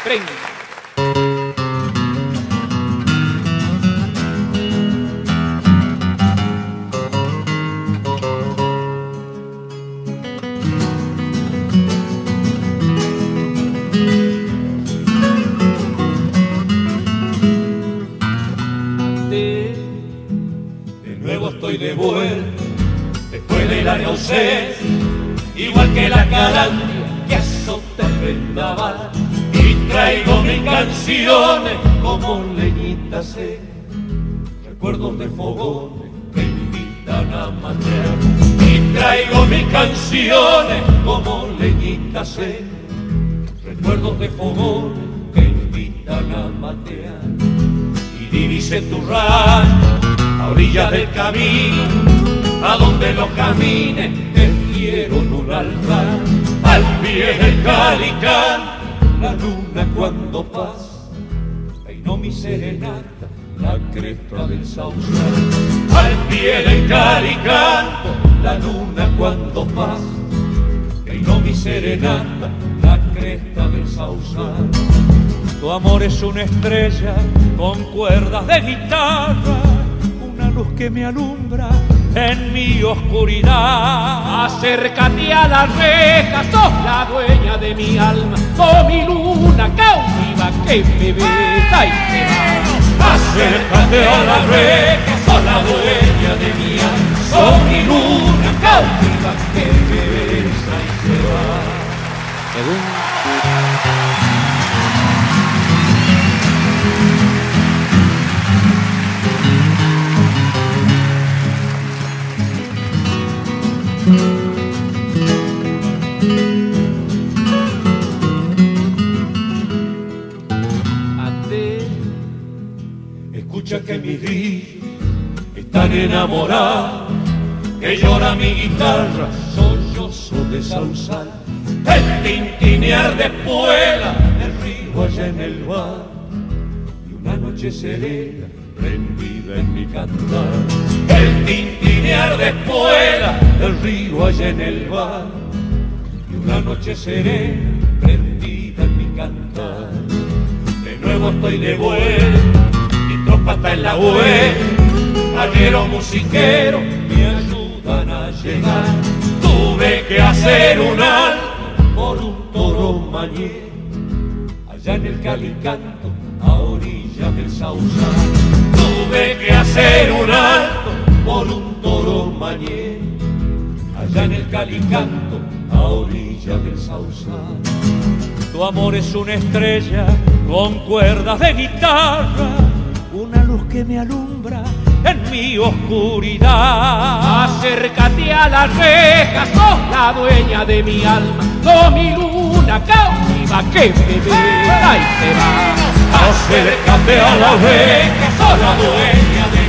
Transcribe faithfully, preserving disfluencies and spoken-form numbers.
Prende. Estoy de vuelta después de la ausencia, igual que la calandria que azota el vendaval, y traigo mis canciones como leñitas secas, recuerdos de fogones que invitan a matear, y traigo mis canciones como leñitas secas, recuerdos de fogones que invitan a matear, y divise tu rancho a orillas del camino, a donde los camines tejieron un altar, al pie del calicán, la luna cuando pasa, peinó mi serenata, la cresta del sausal, al pie del calicán, la luna cuando pasa, peinó mi serenata, la cresta del sausal. Tu amor es una estrella con cuerdas de guitarra, luz que me alumbra en mi oscuridad. Acércate a la reja, sos la dueña de mi alma, sos mi luna cautiva que me besa y se va. Acércate a la reja, sos la dueña de mi alma, sos mi luna cautiva que me besa y se va. Escucha que mis grillos están enamorados, que llora mi guitarra, sollozo de sausal, el tintinear de espuela del río allá en el bar, y una noche serena prendida en mi cantar, el tintinear de espuela del río allá en el bar, y una noche serena prendida en mi cantar. De nuevo estoy de vuelta, mi tropa está en la vuelta, ayeros musiqueros me ayudan a llegar, tuve que hacer un alto por un toro mañé, allá en el Calicanto, a orillas del sausal, tuve que hacer un alto por un toro mañé, allá en el Calicanto, a orillas del sausal. Tu amor es una estrella con cuerdas de guitarra, una luz que me alumbra en mi oscuridad. Acércate a la reja, sos la dueña de mi alma, sos mi luna cautiva que me besa y se va. Acércate a la reja, sos la dueña de